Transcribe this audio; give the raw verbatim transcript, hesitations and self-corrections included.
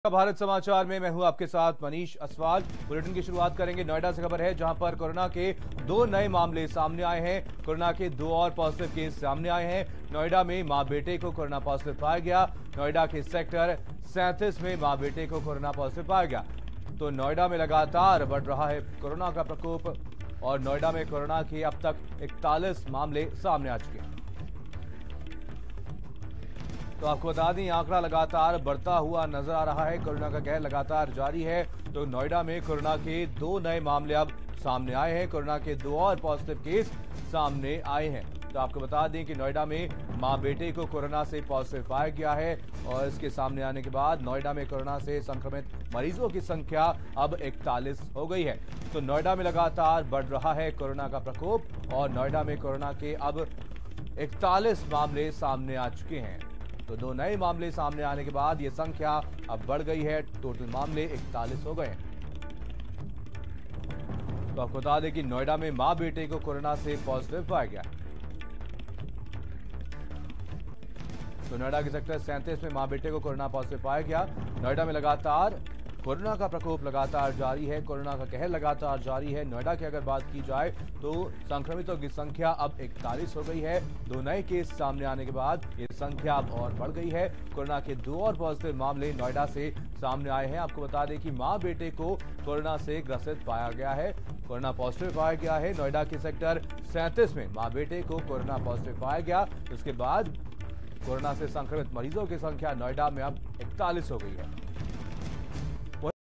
भारत समाचार में मैं हूं आपके साथ मनीष असवाल। बुलेटिन की शुरुआत करेंगे नोएडा से। खबर है जहां पर कोरोना के दो नए मामले सामने आए हैं। कोरोना के दो और पॉजिटिव केस सामने आए हैं। नोएडा में मां बेटे को कोरोना पॉजिटिव पाया गया। नोएडा के सेक्टर सैंतीस में मां बेटे को कोरोना पॉजिटिव पाया गया। तो नोएडा में लगातार बढ़ रहा है कोरोना का प्रकोप और नोएडा में कोरोना के अब तक इकतालीस मामले सामने आ चुके हैं। तो आपको बता दें, आंकड़ा लगातार बढ़ता हुआ नजर आ रहा है। कोरोना का कहर लगातार जारी है। तो नोएडा में कोरोना के दो नए मामले अब सामने आए हैं। कोरोना के दो और पॉजिटिव केस सामने आए हैं। तो आपको बता दें कि नोएडा में मां बेटे को कोरोना से पॉजिटिव पाया गया है और इसके सामने आने के बाद नोएडा में कोरोना से संक्रमित मरीजों की संख्या अब इकतालीस हो गई है। तो नोएडा में लगातार बढ़ रहा है कोरोना का प्रकोप और नोएडा में कोरोना के अब इकतालीस मामले सामने आ चुके हैं। तो दो नए मामले सामने आने के बाद यह संख्या अब बढ़ गई है। टोटल मामले इकतालीस हो गए हैं। तो आपको बता दें कि नोएडा में मां बेटे को कोरोना से पॉजिटिव पाया गया। तो नोएडा के सेक्टर सैंतीस में मां बेटे को कोरोना पॉजिटिव पाया गया। नोएडा में लगातार कोरोना का प्रकोप लगातार जारी है। कोरोना का कहर लगातार जारी है। नोएडा की अगर बात की जाए तो संक्रमितों की संख्या अब इकतालीस हो गई है। दो नए केस सामने आने के बाद ये संख्या अब और बढ़ गई है। कोरोना के दो और पॉजिटिव मामले नोएडा से सामने आए हैं। आपको बता दें कि मां बेटे को कोरोना से ग्रसित पाया गया है। कोरोना पॉजिटिव पाया गया है। नोएडा के सेक्टर सैंतीस में मां बेटे को कोरोना पॉजिटिव पाया गया। उसके बाद कोरोना से संक्रमित मरीजों की संख्या नोएडा में अब इकतालीस हो गई है।